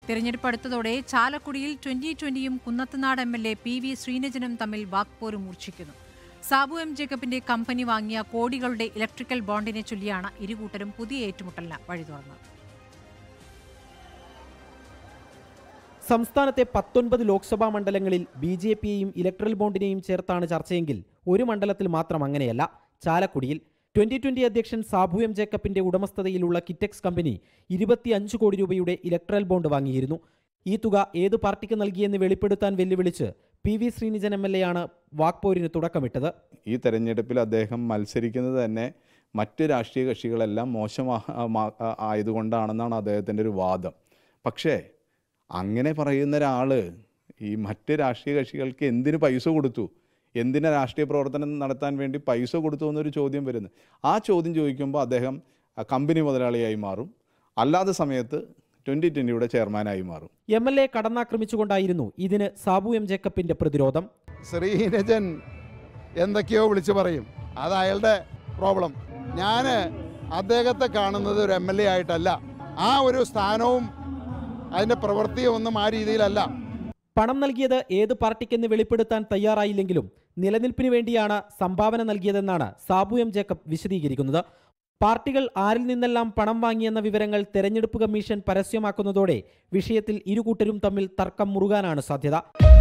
തെരഞ്ഞെടുപ്പ് അടുത്തതോടെ ചാലക്കുടിയിൽ 2020യും Kunnathunad MLA PV ശ്രീനിജനും തമ്മിൽ വാക്പോര് മൂർച്ഛിക്കുന്നു. സാബു എം ജേക്കബിന്റെ കമ്പനി വാങ്ങിയ കോടികളുടെ ഇലക്ട്രിക്കൽ ബോണ്ടിനെ ചൊല്ലിയാണ് ഇരുകൂട്ടരും പുതിയ ഏറ്റുമുട്ടലിന് വഴി തുറന്നത്. സംസ്ഥാനത്തെ 19 ലോക്സഭാ മണ്ഡലങ്ങളിൽ BJPയെയും ഇലക്ട്രൽ ബോണ്ടിനെയും ചേർത്താണ് ചർച്ചയെങ്കിൽ ഒരു മണ്ഡലത്തിൽ മാത്രം അങ്ങനെയല്ല. ചാലക്കുടിയിൽ 2020 അധ്യക്ഷൻ സാബു എം ജേക്കബിന്റെ ഉടമസ്ഥതയിലുള്ള കിറ്റെക്സ് കമ്പനി 25 കോടി രൂപയുടെ ഇലക്ട്രൽ ബോണ്ട് വാങ്ങിയിരുന്നു. ഈ തുക ഏത് പാർട്ടിക്ക് നൽകിയെന്ന് വെളിപ്പെടുത്താൻ വെല്ലുവിളിച്ച് PV ശ്രീനിജൻ MLA ആണ് വാക്പോരിന് തുടക്കമിട്ടത്. ഈ തെരഞ്ഞെടുപ്പിൽ അദ്ദേഹം മത്സരിക്കുന്നത് തന്നെ മറ്റ് രാഷ്ട്രീയ കക്ഷികളെല്ലാം ആയതുകൊണ്ടാണെന്നാണ് അദ്ദേഹത്തിൻ്റെ ഒരു വാദം. പക്ഷേ അങ്ങനെ പറയുന്ന ഒരാൾ ഈ മറ്റ് രാഷ്ട്രീയ കക്ഷികൾക്ക് എന്തിന് പൈസ കൊടുത്തു, എന്തിന് രാഷ്ട്രീയ പ്രവർത്തനം നടത്താൻ വേണ്ടി പൈസ കൊടുത്തു എന്നൊരു ചോദ്യം വരുന്നു. ആ ചോദ്യം ചോദിക്കുമ്പോൾ അദ്ദേഹം കമ്പനി മുതലാളിയായി മാറും, അല്ലാത്ത സമയത്ത് 2020യുടെ ചെയർമാനായി മാറും. MLA കടന്നാക്രമിച്ചുകൊണ്ടായിരുന്നു ഇതിന് സാബു എം ജേക്കബിന്റെ പ്രതിരോധം. ശ്രീനിജൻ എന്തൊക്കെയോ വിളിച്ചു പറയും, അത് അയാളുടെ പ്രോബ്ലം. ഞാൻ അദ്ദേഹത്തെ കാണുന്നത് ഒരു MLA ആയിട്ടല്ല, ആ ഒരു സ്ഥാനവും അതിൻ്റെ പ്രവൃത്തിയും ഒന്നും ആ രീതിയിലല്ല. പണം നൽകിയത് ഏത് പാർട്ടിക്കെന്ന് വെളിപ്പെടുത്താൻ തയ്യാറായില്ലെങ്കിലും നിലനിൽപ്പിന് വേണ്ടിയാണ് സംഭാവന നൽകിയതെന്നാണ് സാബു എം ജേക്കബ് വിശദീകരിക്കുന്നത്. പാർട്ടികൾ ആരിൽ നിന്നെല്ലാം പണം വാങ്ങിയെന്ന വിവരങ്ങൾ തെരഞ്ഞെടുപ്പ് കമ്മീഷൻ പരസ്യമാക്കുന്നതോടെ വിഷയത്തിൽ ഇരുകൂട്ടരും തമ്മിൽ തർക്കം മുറുകാനാണ് സാധ്യത.